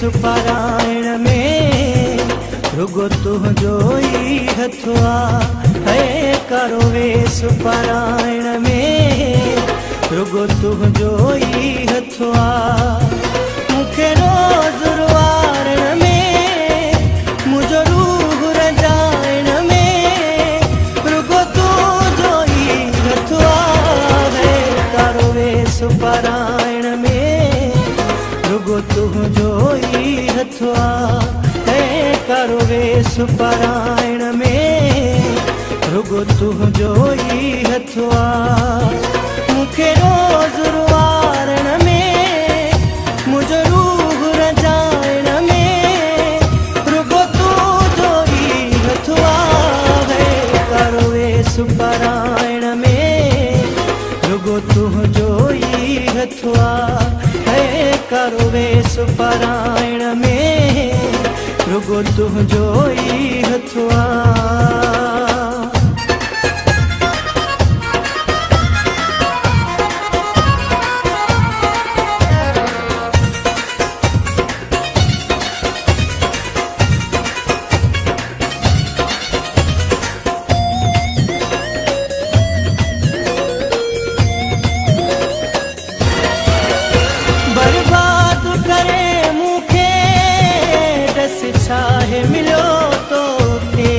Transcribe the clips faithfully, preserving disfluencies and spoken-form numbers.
पारायण में रुगो तुझो ई हथवा है करो वेस पारायण में रुगो तुझो ई हथवा मुखे रोज रुवारण में मुझो रूह रजाइण में रुगो तुझो ई हथवा है करो वेस पारायण में रुगो तुझो ई हथवा है करो वेस पारायण में रुगो तुझो ई हथवा मुखे रोज रुवारण में मुझो रूह रजाइण में रुगो तुझो ई हथवा है करो वेस पारायण में रुगो तुझो ई हथवा है करो वेस पारायण में रुगो तुझो ई हथवा। बर्बाद करे मुखे दस छाहे मिलो तो के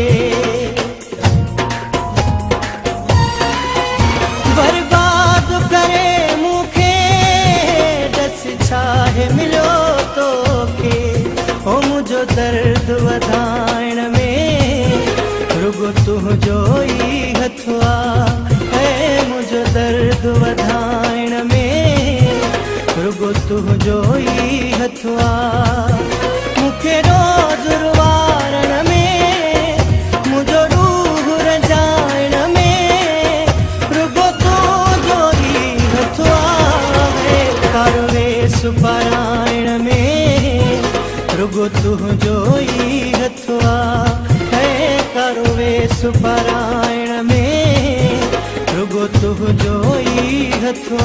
बर्बाद करे मुखे दस छाहे मिलो तो के ओ मुझो दर्द वधाइण में रुगो तुझो ई हथवा है मुझो दर्द वधाइण में रुगो तुझो ई हथवा मुखे रोज रुवारण में मुझो रूह रजाइण में रुगो तुझो ई हथवा है करो वेस पारायण में रुगो तुझो ई हथवा है करो वेस पारायण में रुगो तुझो ई हथवा।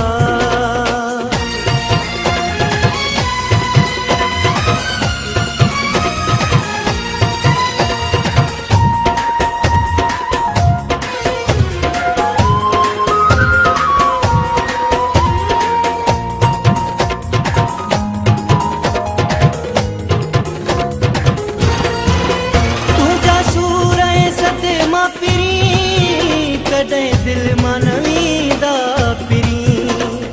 कदे दिल मनवीदा पिरी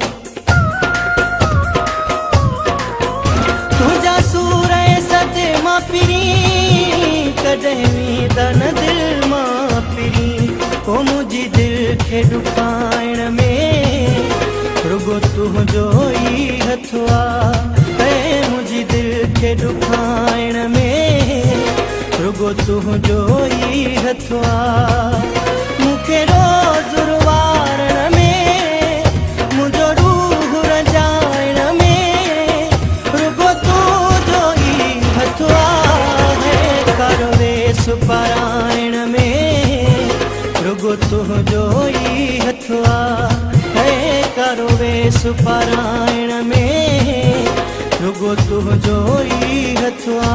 तुझा सूर सदे मां पिरी कदे वीदा न दिल मां पिरी ओ मुझी दिल के डुकाइण में रुगो तुझो ई हथवा है मुझी दिल के डुकाइण में रुगो तुझो ई हथवा मुखे रोज रुवारण में मुझो रूह रजाइण में रुगो तुझो ई हथवा है करो वेस पारायण में रुगो तुझो ई हथवा है करो वेस पारायण में रुगो तुझो ई हथवा।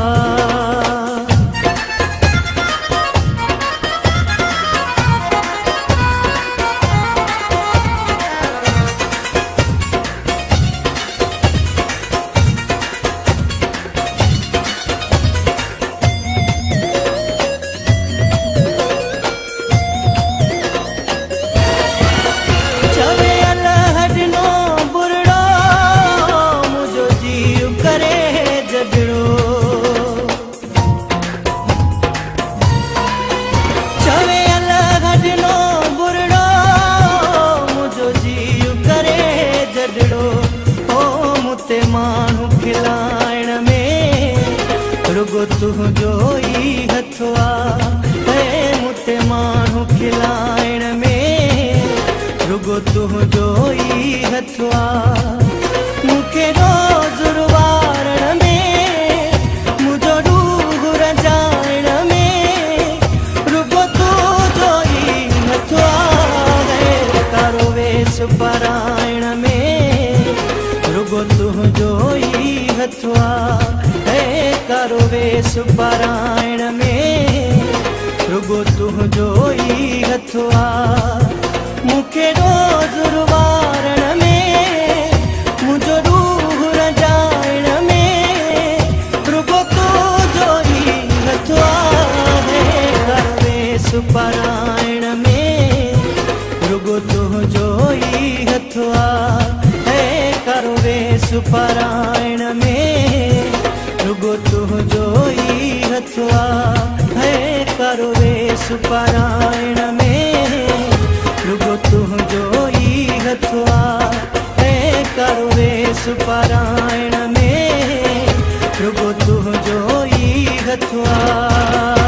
मानू खिलाइण में रुगो तुझो ई हथवा है मुते मानू खिलाइण में रुगो तुझो ई हथवा मुखे रोज रुवारण में मुझो रूह रजाइण में रुगो तुझो ई हथवा है करो वेस पारायण में रुगो तुझो ई हथुआ है करो वेस पारायण में रुगो तुझो ई हथुआ मुखे रोज़ रुवारण में मुझो रूह रजाइण में रुगो तुझो ई हथुआ है करो वेस पारायण में रुगो तुझो ई हथुआ है करो वेस पारायण में रुगो तुझो ई हथुआ है करो वेस पारायण में रुगो तुझो ई हथुआ है करो वेस पारायण में रुगो तुझो ई हथुआ।